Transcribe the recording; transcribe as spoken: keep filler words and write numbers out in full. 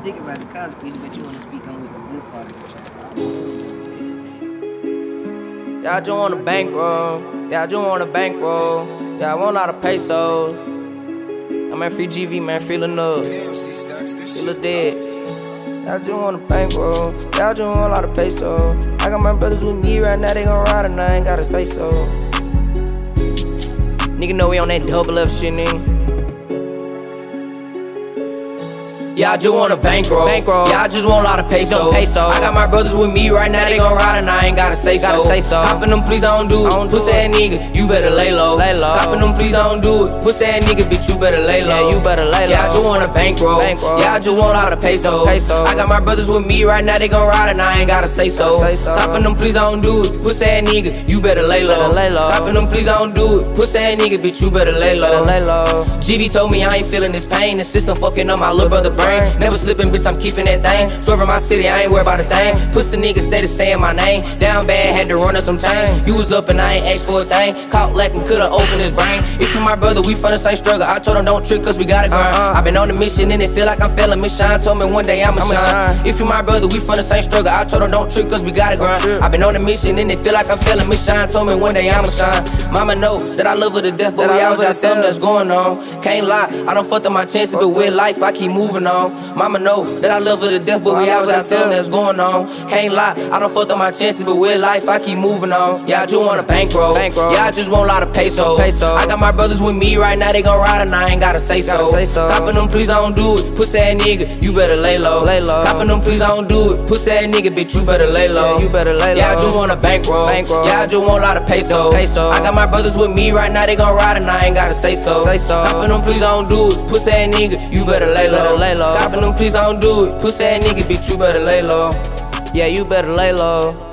think about the consequences, but you want to speak on what's the good part of the child. Yeah, I just want a bankroll. Yeah, I just want a bankroll. Yeah, I want a lot of pesos. I'm at free G V, man, feeling up. Feel dead. Yeah, I just want a bankroll. Yeah, I just want a lot of pesos. I got my brothers with me right now, they gon' ride and I ain't gotta say so. Nigga know we on that double F shit, nigga. Yeah, I just want a bankroll. bankroll. Yeah, I just want a lot of pesos. Peso. I got my brothers with me right now, they gon' ride and I ain't gotta say so. Gotta say so. Hoppin' them, please I don't do it. Don't Pussy ass nigga, you better lay low. Lay low. Hoppin' them, please I don't do it. Pussy ass nigga, bitch, you better lay low. Yeah, you better lay low. Yeah, I just want a bankroll. bankroll. Yeah, I just want a lot of pesos. Peso. I got my brothers with me right now, they gon' ride and I ain't gotta say so. Say so. Hoppin' them, please I don't do it. Pussy ass nigga, you better lay low. Better lay low. Hoppin' them, please I don't do it. Pussy ass nigga, bitch, you better lay low. Better lay low. G V told me I ain't feeling this pain. The system fucking up my little brother brain. Never slipping, bitch, I'm keeping that thing. Swerving my city, I ain't worried about a thing. Pussy niggas steady saying my name. Down bad, had to run up some time. You was up and I ain't asked for a thing. Caught lacking, could've opened his brain. If you my brother, we from the same struggle. I told him don't trick cause we gotta grind. uh-huh. I been on the mission and it feel like I'm failing. Miss Shine told me one day I'ma shine. shine. If you my brother, we from the same struggle. I told him don't trick cause we gotta grind. I been on the mission and it feel like I'm failing. Miss Shine told me one day I'ma shine. Mama know that I love her to death, but we always got something that's going on. Can't lie, I don't fucked up my chances, but with life I keep moving on. Mama know that I love her to death, but we always got something that's going on. Can't lie, I don't fucked up my chances, but with life I keep moving on. Yeah, I just want a bankroll. bankroll. Yeah, I just want a lot of pesos. Peso. I got my brothers with me right now, they gon' ride and I ain't gotta say so. Say so. Coppin' them, please I don't do it. Pussy ass nigga, you better lay low. Lay low. Coppin' them, please I don't do it. Pussy ass nigga, bitch, you better lay low. Yeah, you better lay low. Yeah, I just want a bankroll. bankroll. Yeah, I just want a lot of pesos. Peso. I got my brothers with me right now, they gon' ride and I ain't gotta say so. Say so. Coppin' them, please I don't do it. Pussy ass nigga, you better lay low. Better lay low. Coppin' them, please I don't do it. Pussy ass nigga, bitch, you better lay low. Yeah, you better lay low.